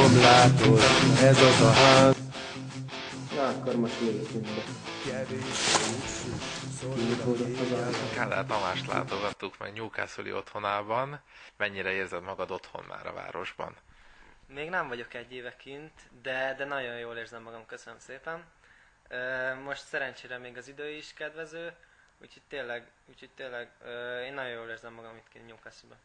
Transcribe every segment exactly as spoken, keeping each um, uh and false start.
tudom, látod, ez az a ház. Na, akkor most nézzünk be. Kádár Tamást látogattuk meg Newcastle-i otthonában. Mennyire érzed magad otthon már a városban? Még nem vagyok egy éve kint, de, de nagyon jól érzem magam, köszönöm szépen. Most szerencsére még az idő is kedvező, úgyhogy tényleg, úgyhogy tényleg én nagyon jól érzem magam itt kint Newcastle-ben.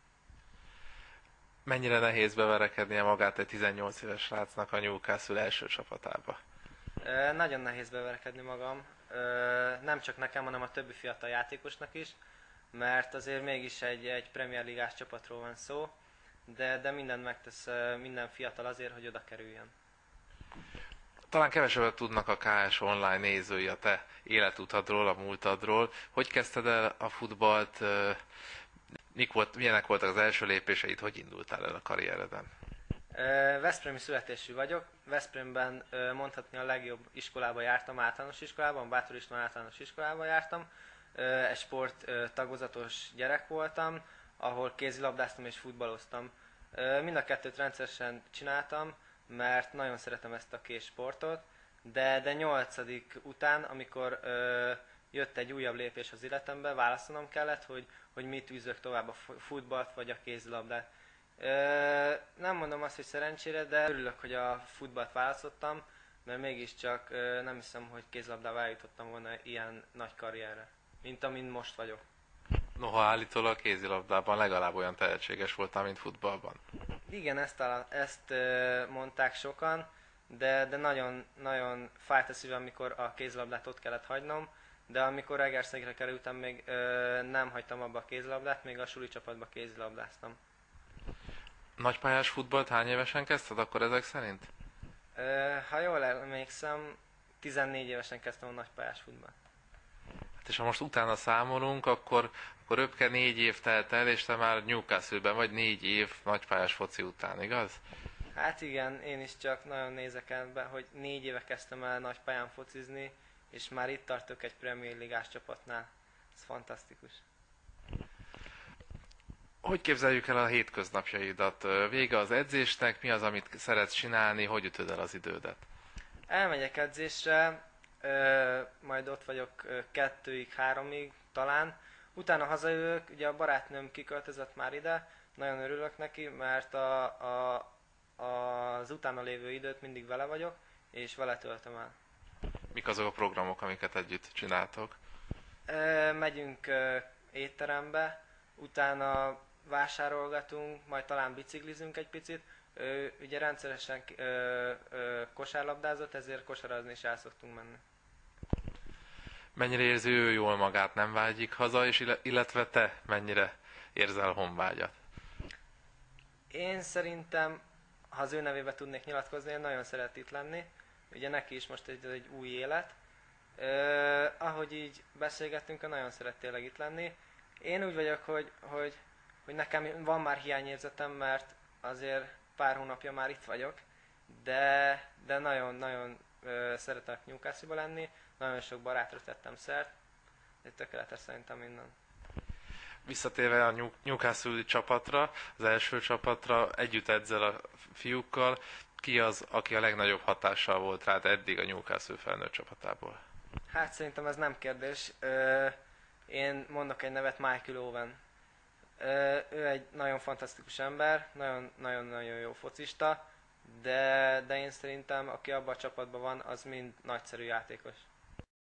Mennyire nehéz beverekednie magát egy tizennyolc éves srácnak a Newcastle első csapatába? Nagyon nehéz beverekedni magam, nem csak nekem, hanem a többi fiatal játékosnak is, mert azért mégis egy, egy Premier Ligás csapatról van szó, de, de mindent megtesz minden fiatal azért, hogy oda kerüljön. Talán kevesebbet tudnak a ká es Online nézői a te életutadról, a múltadról. Hogy kezdted el a futballt? Mik volt, milyenek voltak az első lépéseid? Hogy indultál el a karriereden? Veszprémi születésű vagyok. Veszprémben mondhatni a legjobb iskolába jártam, általános iskolában, Bátor István általános iskolában jártam. Egy sport tagozatos gyerek voltam, ahol kézilabdáztam és futballoztam. Mind a kettőt rendszeresen csináltam, mert nagyon szeretem ezt a két sportot, de, de nyolcadik után, amikor ö, jött egy újabb lépés az életembe, választanom kellett, hogy, hogy mit űzök tovább, a futballt vagy a kézilabdát. Ö, nem mondom azt, hogy szerencsére, de örülök, hogy a futballt választottam, mert mégiscsak ö, nem hiszem, hogy kézilabdával eljutottam volna ilyen nagy karrierre, mint amin most vagyok. Noha állítólag a kézilabdában legalább olyan tehetséges voltál, mint futballban. Igen, ezt, a, ezt ö, mondták sokan, de, de nagyon, nagyon fájt a szívem, amikor a kézilabdát ott kellett hagynom, de amikor Egerszegre kerültem, még ö, nem hagytam abba a kézilabdát, még a suli csapatba kézilabdáztam. Nagypályás futballt hány évesen kezdted akkor ezek szerint? Ö, ha jól emlékszem, tizennégy évesen kezdtem a nagypályás futballt. Hát és ha most utána számolunk, akkor, akkor röpke négy év telt el, és te már Newcastle-ben vagy négy év nagypályás foci után, igaz? Hát igen, én is csak nagyon nézek ebbe, hogy négy éve kezdtem el nagypályán focizni, és már itt tartok egy Premier Ligás csapatnál. Ez fantasztikus. Hogy képzeljük el a hétköznapjaidat? Vége az edzésnek, mi az, amit szeretsz csinálni, hogy ütöd el az idődet? Elmegyek edzésre, ö, majd ott vagyok ö, kettőig, háromig talán. Utána hazajövök, ugye a barátnőm kiköltözött már ide, nagyon örülök neki, mert a, a, az utána lévő időt mindig vele vagyok, és vele töltöm el. Mik azok a programok, amiket együtt csináltok? Ö, megyünk ö, étterembe, utána vásárolgatunk, majd talán biciklizünk egy picit. Ő ugye rendszeresen ö, ö, kosárlabdázott, ezért kosarazni is el szoktunk menni. Mennyire érzi ő jól magát, nem vágyik haza, és illetve te mennyire érzel honvágyat? Én szerintem, ha az ő nevébe tudnék nyilatkozni, én nagyon szeret itt lenni. Ugye neki is most egy, egy új élet. Ö, ahogy így beszélgettünk, nagyon szeret tényleg itt lenni. Én úgy vagyok, hogy, hogy, hogy nekem van már hiányérzetem, mert azért pár hónapja már itt vagyok, de, de nagyon-nagyon szeretek Newcastle-ba lenni, nagyon sok barátra tettem szert, de tökéletes szerintem minden. Visszatérve a Newcastle csapatra, az első csapatra, együtt edzel a fiúkkal, ki az, aki a legnagyobb hatással volt rád eddig a Newcastle felnőtt csapatából? Hát szerintem ez nem kérdés. Ö, én mondok egy nevet, Michael Owen. Ö, ő egy nagyon fantasztikus ember, nagyon-nagyon jó focista, de, de én szerintem, aki abban a csapatban van, az mind nagyszerű játékos.